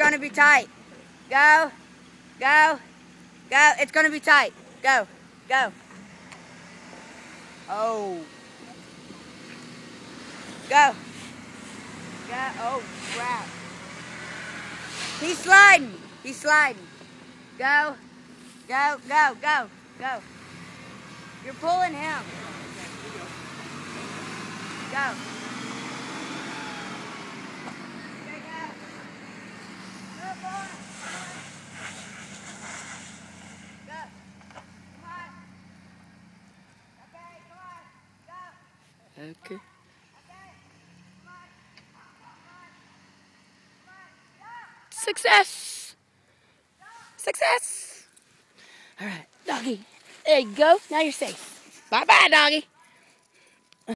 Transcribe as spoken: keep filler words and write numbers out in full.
gonna be tight. Go, go, go. It's gonna be tight. Go, go. Oh. Go. Go. Oh, crap. He's sliding. He's sliding. Go, go, go, go, go. You're pulling him. Go. Okay. Success! Success! All right, doggy. There you go. Now you're safe. Bye-bye, doggy.